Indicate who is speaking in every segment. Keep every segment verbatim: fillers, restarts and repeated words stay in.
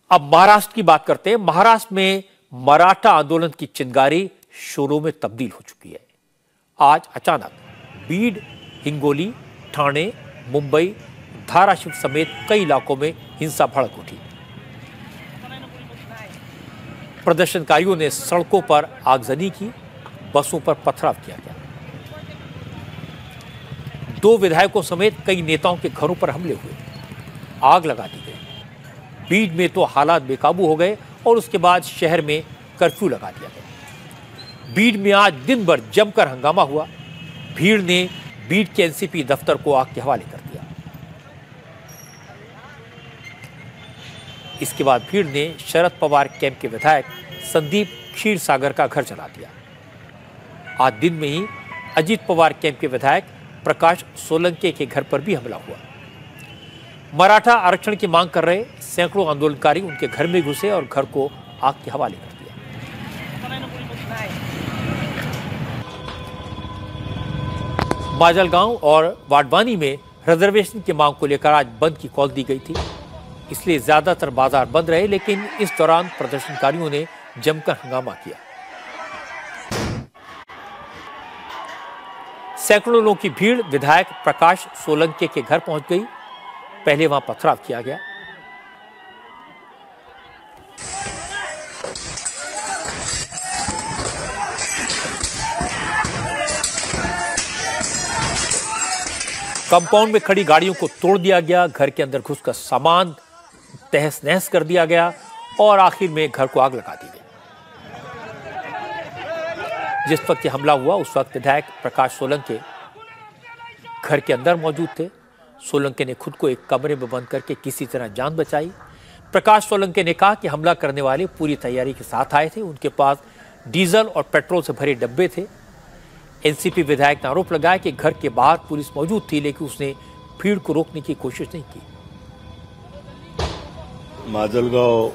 Speaker 1: अब महाराष्ट्र की बात करते हैं। महाराष्ट्र में मराठा आंदोलन की चिंगारी शोरों में तब्दील हो चुकी है। आज अचानक बीड, हिंगोली, ठाणे, मुंबई, धाराशिव समेत कई इलाकों में हिंसा भड़क उठी। प्रदर्शनकारियों ने सड़कों पर आगजनी की, बसों पर पथराव किया गया। दो विधायकों समेत कई नेताओं के घरों पर हमले हुए, आग लगा दी गई। बीड में तो हालात बेकाबू हो गए और उसके बाद शहर में कर्फ्यू लगा दिया गया। बीड में आज दिन भर जमकर हंगामा हुआ। भीड़ ने बीड के एनसीपी दफ्तर को आग के हवाले कर दिया। इसके बाद भीड़ ने शरद पवार कैंप के विधायक संदीप क्षीरसागर का घर जला दिया। आज दिन में ही अजीत पवार कैंप के विधायक प्रकाश सोलंके के घर पर भी हमला हुआ। मराठा आरक्षण की मांग कर रहे सैकड़ों आंदोलनकारी उनके घर में घुसे और घर को आग के हवाले कर दिया। माजलगांव और वाडवानी में रिजर्वेशन की मांग को लेकर आज बंद की कॉल दी गई थी, इसलिए ज्यादातर बाजार बंद रहे, लेकिन इस दौरान प्रदर्शनकारियों ने जमकर हंगामा किया। सैकड़ों लोगों की भीड़ विधायक प्रकाश सोलंके के घर पहुंच गई। पहले वहां पथराव किया गया। कंपाउंड में खड़ी गाड़ियों को तोड़ दिया गया, घर के अंदर घुसकर सामान तहस नहस कर दिया गया और आखिर में घर को आग लगा दी गई। जिस वक्त यह हमला हुआ उस वक्त विधायक प्रकाश सोलंके घर के अंदर मौजूद थे। सोलंके ने खुद को एक कमरे में बंद करके किसी तरह जान बचाई। प्रकाश सोलंके ने कहा कि हमला करने वाले पूरी तैयारी के साथ आए थे। उनके पास डीजल और पेट्रोल से भरे डब्बे थे। एनसीपी विधायक ने आरोप लगाया कि घर के बाहर पुलिस मौजूद थी, लेकिन उसने भीड़ को रोकने की कोशिश नहीं की।
Speaker 2: माजलगांव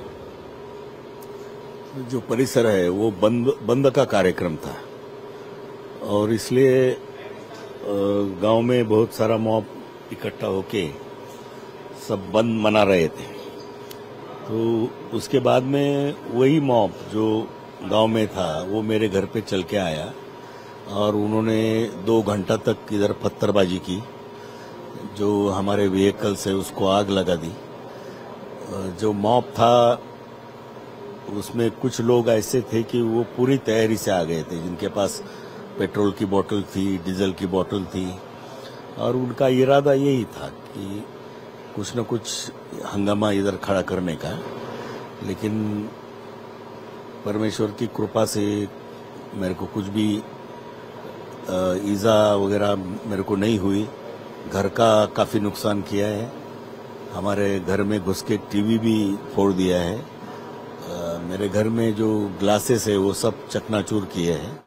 Speaker 2: जो परिसर है वो बंद बंद का कार्यक्रम था और इसलिए गांव में बहुत सारा मॉब इकट्ठा होके सब बंद मना रहे थे। तो उसके बाद में वही मॉब जो गांव में था वो मेरे घर पे चल के आया और उन्होंने दो घंटा तक इधर पत्थरबाजी की। जो हमारे व्हीकल्स है उसको आग लगा दी। जो मॉब था उसमें कुछ लोग ऐसे थे कि वो पूरी तैयारी से आ गए थे, जिनके पास पेट्रोल की बोतल थी, डीजल की बोतल थी और उनका इरादा यही था कि कुछ न कुछ हंगामा इधर खड़ा करने का। लेकिन परमेश्वर की कृपा से मेरे को कुछ भी ईजा वगैरह मेरे को नहीं हुई। घर का काफी नुकसान किया है, हमारे घर में घुस के टीवी भी फोड़ दिया है, आ, मेरे घर में जो ग्लासेस है वो सब चकनाचूर किए हैं।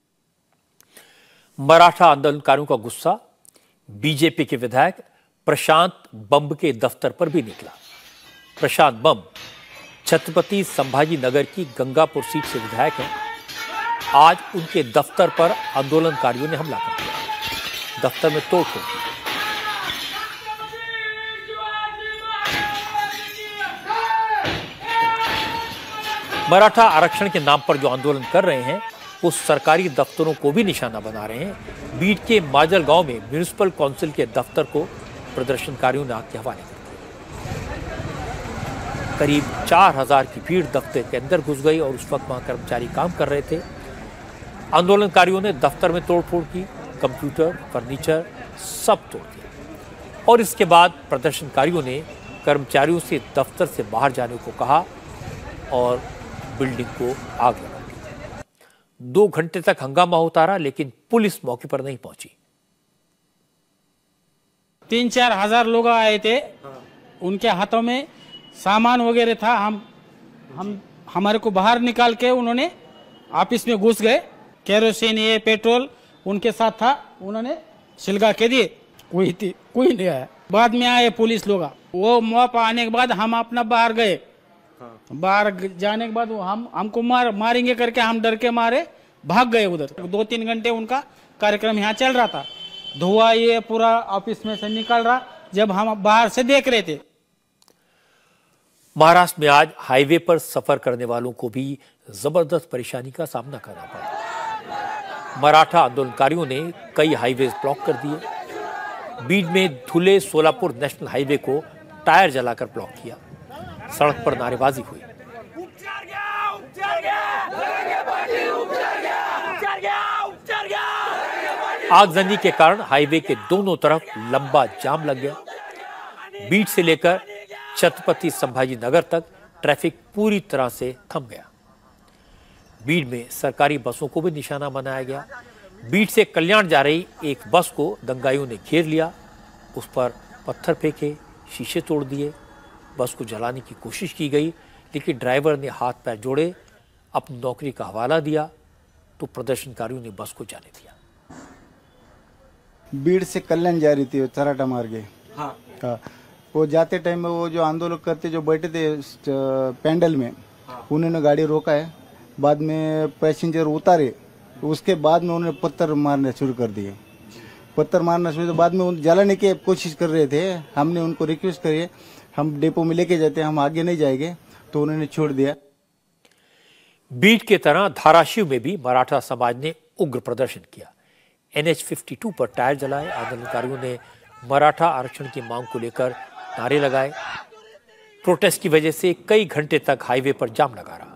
Speaker 1: मराठा आंदोलनकारियों का गुस्सा बीजेपी के विधायक प्रशांत बम के दफ्तर पर भी निकला। प्रशांत बम छत्रपति संभाजी नगर की गंगापुर सीट से विधायक हैं। आज उनके दफ्तर पर आंदोलनकारियों ने हमला कर दिया, दफ्तर में तोड़फोड़ की। मराठा आरक्षण के नाम पर जो आंदोलन कर रहे हैं वो सरकारी दफ्तरों को भी निशाना बना रहे हैं। बीड के माजलगांव में म्युनिसिपल काउंसिल के दफ्तर को प्रदर्शनकारियों ने आग के हवाले कर दिया। करीब चार हजार की भीड़ दफ्तर के अंदर घुस गई और उस वक्त वहां कर्मचारी काम कर रहे थे। आंदोलनकारियों ने दफ्तर में तोड़फोड़ की, कंप्यूटर, फर्नीचर सब तोड़ दिया और इसके बाद प्रदर्शनकारियों ने कर्मचारियों से दफ्तर से बाहर जाने को कहा और बिल्डिंग को आग लगा दी। दो घंटे तक हंगामा होता रहा, लेकिन पुलिस मौके पर नहीं पहुंची।
Speaker 3: तीन चार हजार लोग आए थे, उनके हाथों में सामान वगैरह था। हम हम हमारे को बाहर निकाल के उन्होंने ऑफिस में घुस गए। केरोसिन, ये पेट्रोल उनके साथ था, उन्होंने छिलका के दिए। कोई थी कोई नहीं आया। बाद में आए पुलिस लोग। वो मौप आने के बाद हम अपना बाहर गए। बाहर जाने के बाद वो हम हमको मार मारेंगे करके हम डर के मारे भाग गए उधर। दो तीन घंटे उनका कार्यक्रम यहाँ चल रहा था। धुआं ये पूरा ऑफिस में से निकल रहा जब हम बाहर से देख रहे थे।
Speaker 1: महाराष्ट्र में आज हाईवे पर सफर करने वालों को भी जबरदस्त परेशानी का सामना करना पड़ा। मराठा आंदोलनकारियों ने कई हाईवे ब्लॉक कर दिए। बीड में धुले सोलापुर नेशनल हाईवे को टायर जलाकर ब्लॉक किया। सड़क पर नारेबाजी हुई। आगजनी के कारण हाईवे के दोनों तरफ लंबा जाम लग गया। बीड से लेकर छत्रपति संभाजी नगर तक ट्रैफिक पूरी तरह से थम गया। बीड में सरकारी बसों को भी निशाना बनाया गया। बीड से कल्याण जा रही एक बस को दंगाइयों ने घेर लिया। उस पर पत्थर फेंके, शीशे तोड़ दिए। बस को जलाने की कोशिश की गई, लेकिन ड्राइवर ने हाथ पैर जोड़े, अपनी नौकरी का हवाला दिया तो प्रदर्शनकारियों ने बस को जाने दिया।
Speaker 4: बीड से कल्याण जा रही थी चराटा मार्गे। हाँ, हाँ। वो जाते टाइम में वो जो आंदोलन करते जो बैठे थे पैंडल में, हाँ। उन्होंने गाड़ी रोका है। बाद में पैसेंजर उतारे, उसके बाद में उन्होंने पत्थर मारना शुरू कर दिए। पत्थर मारना शुरू, बाद में जलाने की कोशिश कर रहे थे। हमने उनको रिक्वेस्ट करी, हम डिपो में लेके जाते हैं, हम आगे नहीं जाएंगे, तो उन्होंने छोड़ दिया।
Speaker 1: बीड के तरह धाराशिव में भी मराठा समाज ने उग्र प्रदर्शन किया। एन एच बावन पर टायर जलाए। आंदोलनकारियों ने मराठा आरक्षण की मांग को लेकर नारे लगाए। प्रोटेस्ट की वजह से कई घंटे तक हाईवे पर जाम लगा रहा।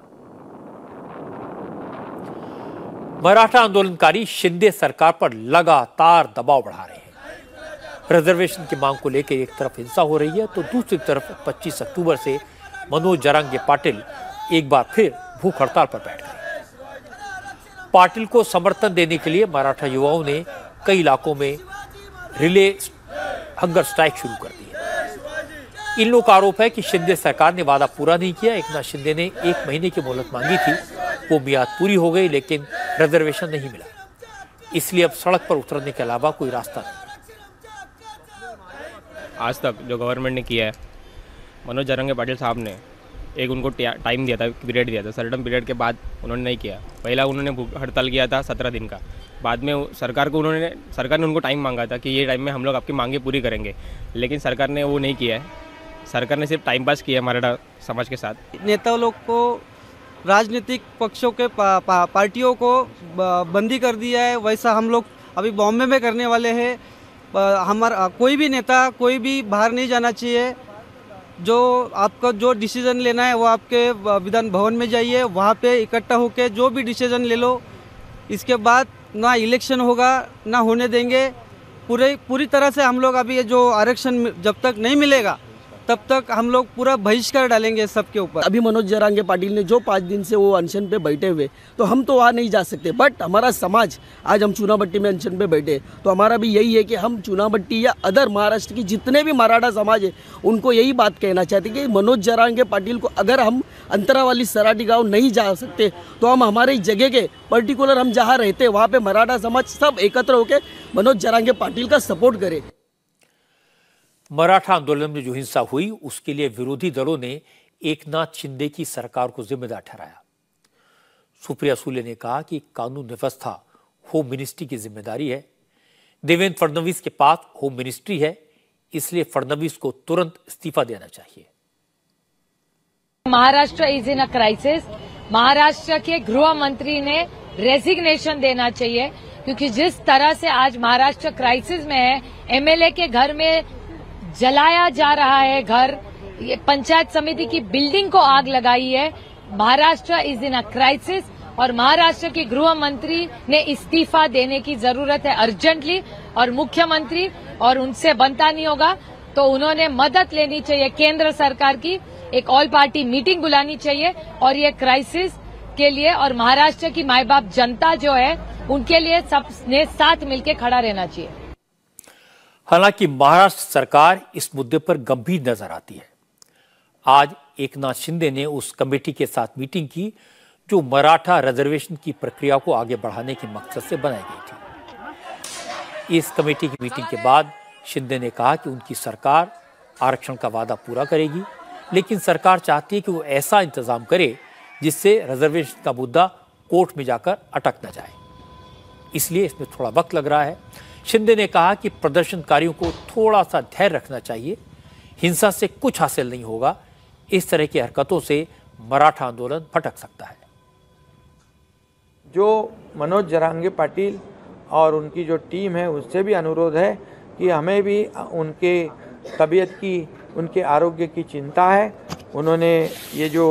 Speaker 1: मराठा आंदोलनकारी शिंदे सरकार पर लगातार दबाव बढ़ा रहे हैं। रिजर्वेशन की मांग को लेकर एक तरफ हिंसा हो रही है तो दूसरी तरफ पच्चीस अक्टूबर से मनोज जरांगे पाटिल एक बार फिर भूख हड़ताल पर बैठ गए। पाटिल को समर्थन देने के लिए मराठा युवाओं ने कई इलाकों में रिले हंगर स्ट्राइक शुरू कर दी है। इन लोगों का आरोप है कि शिंदे सरकार ने वादा पूरा नहीं किया। एकनाथ शिंदे ने एक महीने की मोहलत मांगी थी, वो मियाद पूरी हो गई, लेकिन रिजर्वेशन नहीं मिला। इसलिए अब सड़क पर उतरने के अलावा कोई रास्ता नहीं।
Speaker 5: आज तक जो गवर्नमेंट ने किया है, मनोज जरांगे पाटिल साहब ने एक उनको टाइम दिया था, पीरियड दिया था। सर्टन पीरियड के बाद उन्होंने नहीं किया। पहला उन्होंने हड़ताल किया था सत्रह दिन का। बाद में सरकार को उन्होंने सरकार ने उनको टाइम मांगा था कि ये टाइम में हम लोग आपकी मांगे पूरी करेंगे, लेकिन सरकार ने वो नहीं किया है। सरकार ने सिर्फ टाइम पास किया है मराठा समाज के साथ।
Speaker 6: नेता लोग को, राजनीतिक पक्षों के पा, पा, पार्टियों को बंदी कर दिया है। वैसा हम लोग अभी बॉम्बे में करने वाले हैं। हमारा कोई भी नेता, कोई भी बाहर नहीं जाना चाहिए। जो आपका जो डिसीजन लेना है वो आपके विधान भवन में जाइए, वहाँ पे इकट्ठा होकर जो भी डिसीजन ले लो। इसके बाद ना इलेक्शन होगा, ना होने देंगे। पूरे पूरी तरह से हम लोग अभी ये जो आरक्षण जब तक नहीं मिलेगा तब तक हम लोग पूरा बहिष्कार डालेंगे सबके ऊपर।
Speaker 7: अभी मनोज जरांगे पाटिल ने जो पाँच दिन से वो अनशन पे बैठे हुए, तो हम तो वहाँ नहीं जा सकते। बट हमारा समाज, आज हम चुनाभट्टी में अनशन पे बैठे, तो हमारा भी यही है कि हम चुनाभट्टी या अदर महाराष्ट्र की जितने भी मराठा समाज है उनको यही बात कहना चाहते कि मनोज जरांगे पाटिल को अगर हम अंतरा वाली सराठी गाँव नहीं जा सकते तो हम हमारे जगह के पर्टिकुलर हम जहाँ रहते वहाँ पे मराठा समाज सब एकत्र होकर मनोज जरांगे पाटिल का सपोर्ट करे।
Speaker 1: मराठा आंदोलन में जो हिंसा हुई उसके लिए विरोधी दलों ने एकनाथ शिंदे की सरकार को जिम्मेदार ठहराया। सुप्रिया सुले ने कहा कि कानून व्यवस्था होम मिनिस्ट्री की जिम्मेदारी है। देवेंद्र फडणवीस के पास होम मिनिस्ट्री है, इसलिए फडणवीस को तुरंत इस्तीफा देना चाहिए।
Speaker 8: Maharashtra is in a crisis. Maharashtra के गृह मंत्री ने रेजिग्नेशन देना चाहिए, क्योंकि जिस तरह से आज महाराष्ट्र क्राइसिस में है, एमएलए के घर में जलाया जा रहा है घर, ये पंचायत समिति की बिल्डिंग को आग लगाई है। Maharashtra is in a crisis और महाराष्ट्र के गृह मंत्री ने इस्तीफा देने की जरूरत है अर्जेंटली। और मुख्यमंत्री और उनसे बनता नहीं होगा तो उन्होंने मदद लेनी चाहिए केंद्र सरकार की। एक ऑल पार्टी मीटिंग बुलानी चाहिए और ये क्राइसिस के लिए और महाराष्ट्र की माई बाप जनता जो है उनके लिए सबने साथ मिलकर खड़ा रहना चाहिए।
Speaker 1: हालांकि महाराष्ट्र सरकार इस मुद्दे पर गंभीर नजर आती है। आज एकनाथ शिंदे ने उस कमेटी के साथ मीटिंग की जो मराठा रिजर्वेशन की प्रक्रिया को आगे बढ़ाने के मकसद से बनाई गई थी। इस कमेटी की मीटिंग के बाद शिंदे ने कहा कि उनकी सरकार आरक्षण का वादा पूरा करेगी, लेकिन सरकार चाहती है कि वो ऐसा इंतजाम करे जिससे रिजर्वेशन का मुद्दा कोर्ट में जाकर अटक न जाए। इसलिए इसमें थोड़ा वक्त लग रहा है। शिंदे ने कहा कि प्रदर्शनकारियों को थोड़ा सा धैर्य रखना चाहिए, हिंसा से कुछ हासिल नहीं होगा, इस तरह की हरकतों से मराठा आंदोलन भटक सकता है।
Speaker 9: जो मनोज जरांगे पाटिल और उनकी जो टीम है उससे भी अनुरोध है कि हमें भी उनके तबीयत की, उनके आरोग्य की चिंता है। उन्होंने ये जो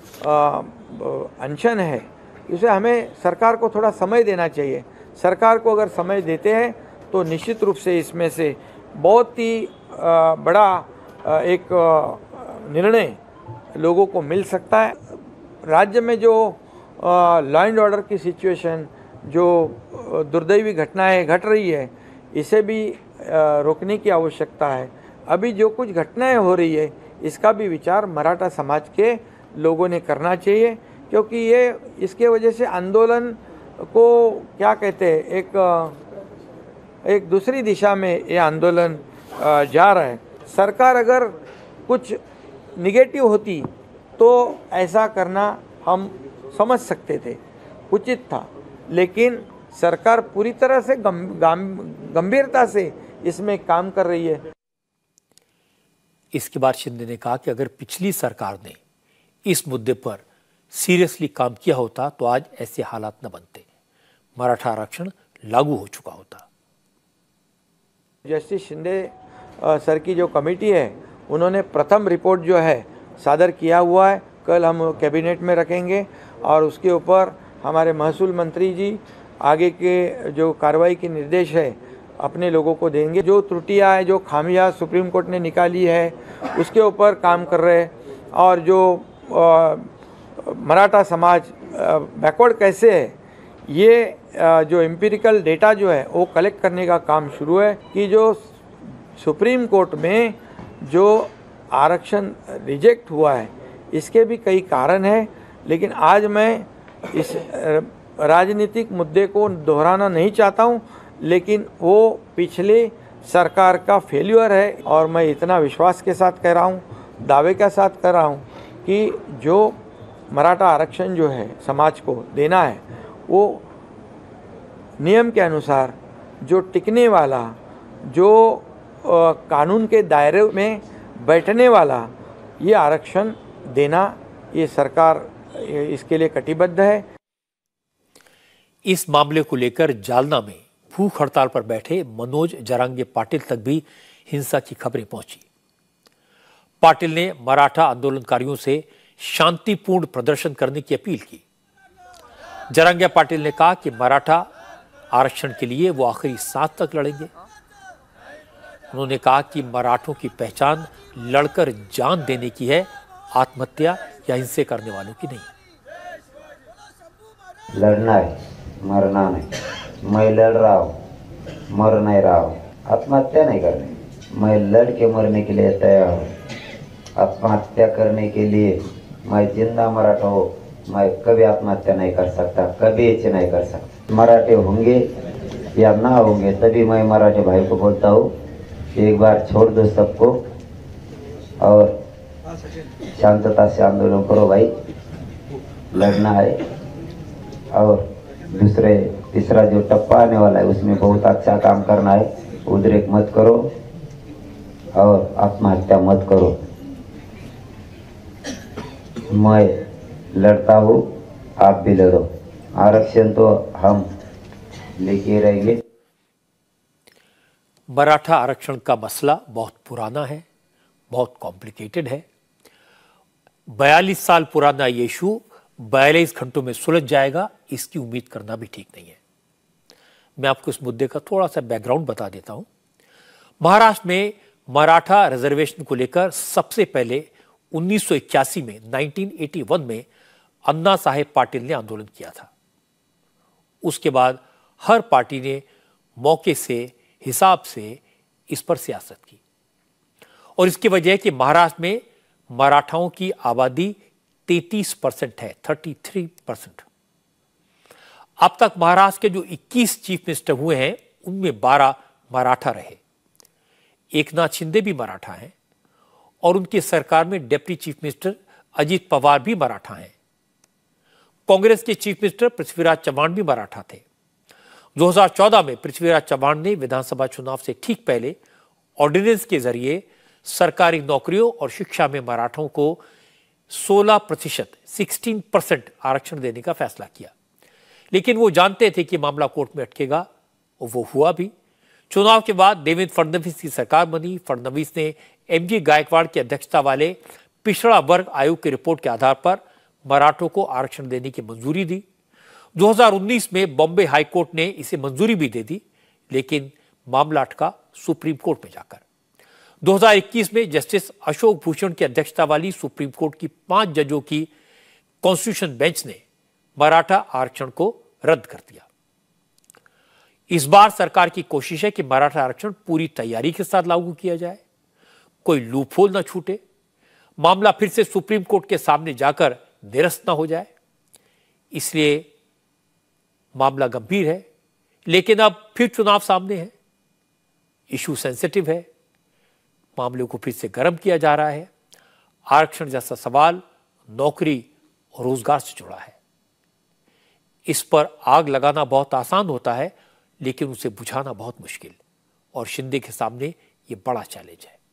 Speaker 9: अनशन है इसे हमें सरकार को थोड़ा समय देना चाहिए। सरकार को अगर समय देते हैं तो निश्चित रूप से इसमें से बहुत ही बड़ा एक निर्णय लोगों को मिल सकता है। राज्य में जो लॉ एंड ऑर्डर की सिचुएशन, जो दुर्दैवी घटनाएं घट रही है, इसे भी रोकने की आवश्यकता है। अभी जो कुछ घटनाएं हो रही है इसका भी विचार मराठा समाज के लोगों ने करना चाहिए, क्योंकि ये इसके वजह से आंदोलन को क्या कहते हैं, एक एक दूसरी दिशा में ये आंदोलन जा रहा है। सरकार अगर कुछ निगेटिव होती तो ऐसा करना हम समझ सकते थे, उचित था, लेकिन सरकार पूरी तरह से गंभीरता से इसमें काम कर रही है।
Speaker 1: इसके बाद शिंदे ने कहा कि अगर पिछली सरकार ने इस मुद्दे पर सीरियसली काम किया होता तो आज ऐसे हालात न बनते, मराठा आरक्षण लागू हो चुका होता।
Speaker 9: जस्टिस शिंदे सर की जो कमेटी है उन्होंने प्रथम रिपोर्ट जो है सादर किया हुआ है, कल हम कैबिनेट में रखेंगे और उसके ऊपर हमारे महसूल मंत्री जी आगे के जो कार्रवाई के निर्देश है अपने लोगों को देंगे। जो त्रुटियां हैं, जो खामियां सुप्रीम कोर्ट ने निकाली है उसके ऊपर काम कर रहे हैं, और जो आ, मराठा समाज बैकवर्ड कैसे है ये आ, जो एम्पिरिकल डेटा जो है वो कलेक्ट करने का काम शुरू है कि जो सुप्रीम कोर्ट में जो आरक्षण रिजेक्ट हुआ है इसके भी कई कारण हैं, लेकिन आज मैं इस राजनीतिक मुद्दे को दोहराना नहीं चाहता हूं, लेकिन वो पिछले सरकार का फेल्यूर है। और मैं इतना विश्वास के साथ कह रहा हूं, दावे के साथ कह रहा हूं कि जो मराठा आरक्षण जो है समाज को देना है वो नियम के अनुसार जो टिकने वाला, जो आ, कानून के दायरे में बैठने वाला ये आरक्षण देना, ये सरकार इसके लिए कटिबद्ध है।
Speaker 1: इस मामले को लेकर जालना में भूख हड़ताल पर बैठे मनोज जरांगे पाटिल तक भी हिंसा की खबरें पहुंची। पाटिल ने मराठा आंदोलनकारियों से शांतिपूर्ण प्रदर्शन करने की अपील की। जरांगे पाटिल ने कहा कि मराठा आरक्षण के लिए वो आखिरी सांस तक लड़ेंगे। उन्होंने कहा कि मराठों की पहचान लड़कर जान देने की है, आत्महत्या या हिंसा करने वालों की नहीं।
Speaker 10: लड़ना है, मरना नहीं। मैं लड़ रहा हूँ, मर नहीं रहा हूँ, आत्महत्या नहीं करनी। मैं लड़ के मरने के लिए तैयार हूँ। आत्महत्या करने के लिए मैं जिंदा मराठा हो, मैं कभी आत्महत्या नहीं कर सकता, कभी ऐसे नहीं कर सकता। मराठे होंगे या ना होंगे तभी मैं मराठे भाई को बोलता हूँ, एक बार छोड़ दो सबको और शांतता से आंदोलन करो भाई, लड़ना है। और दूसरे तीसरा जो टप्पा आने वाला है उसमें बहुत अच्छा काम करना है। उद्रेक मत करो और आत्महत्या मत करो। मैं लड़ता हूँ, आप भी लड़ो। आरक्षण तो हम लेके रहेंगे।
Speaker 1: मराठा आरक्षण का मसला बहुत पुराना है, बहुत कॉम्प्लिकेटेड है। बयालीस साल पुराना ये इशू बयालीस घंटों में सुलझ जाएगा, इसकी उम्मीद करना भी ठीक नहीं है। मैं आपको इस मुद्दे का थोड़ा सा बैकग्राउंड बता देता हूं। महाराष्ट्र में मराठा रिजर्वेशन को लेकर सबसे पहले उन्नीस सौ इक्यासी में उन्नीस सौ इक्यासी में अन्ना साहेब पाटिल ने आंदोलन किया था। उसके बाद हर पार्टी ने मौके से, हिसाब से इस पर सियासत की, और इसकी वजह है कि महाराष्ट्र में मराठाओं की आबादी तैंतीस परसेंट है, तैंतीस परसेंट। अब तक महाराष्ट्र के जो इक्कीस चीफ मिनिस्टर हुए हैं उनमें बारह मराठा रहे। एकनाथ शिंदे भी मराठा हैं और उनकी सरकार में deputy chief minister Ajit Pawar भी मराठा हैं। कांग्रेस के चीफ मिनिस्टर पृथ्वीराज चव्हाण भी मराठा थे। दो हज़ार चौदह में पृथ्वीराज चव्हाण ने विधानसभा चुनाव से ठीक पहले ऑर्डिनेंस के जरिए सरकारी नौकरियों और शिक्षा में मराठों को सोलह प्रतिशत सिक्सटीन परसेंट आरक्षण देने का फैसला किया, लेकिन वो जानते थे कि मामला कोर्ट में अटकेगा और वो हुआ भी। चुनाव के बाद देवेंद्र फडणवीस की सरकार बनी। फडणवीस ने एमजी गायकवाड़ की अध्यक्षता वाले पिछड़ा वर्ग आयोग की रिपोर्ट के आधार पर मराठों को आरक्षण देने की मंजूरी दी। दो हज़ार उन्नीस में बॉम्बे हाईकोर्ट ने इसे मंजूरी भी दे दी, लेकिन मामला अटका सुप्रीम कोर्ट में जाकर। दो हज़ार इक्कीस में जस्टिस अशोक भूषण की अध्यक्षता वाली सुप्रीम कोर्ट की पांच जजों की कॉन्स्टिट्यूशन बेंच ने मराठा आरक्षण को रद्द कर दिया। इस बार सरकार की कोशिश है कि मराठा आरक्षण पूरी तैयारी के साथ लागू किया जाए, कोई लूपहोल न छूटे, मामला फिर से सुप्रीम कोर्ट के सामने जाकर निरस्त न हो जाए। इसलिए मामला गंभीर है, लेकिन अब फिर चुनाव सामने है, इशू सेंसिटिव है, मामले को फिर से गर्म किया जा रहा है। आरक्षण जैसा सवाल नौकरी और रोजगार से जुड़ा है। इस पर आग लगाना बहुत आसान होता है, लेकिन उसे बुझाना बहुत मुश्किल, और शिंदे के सामने ये बड़ा चैलेंज है।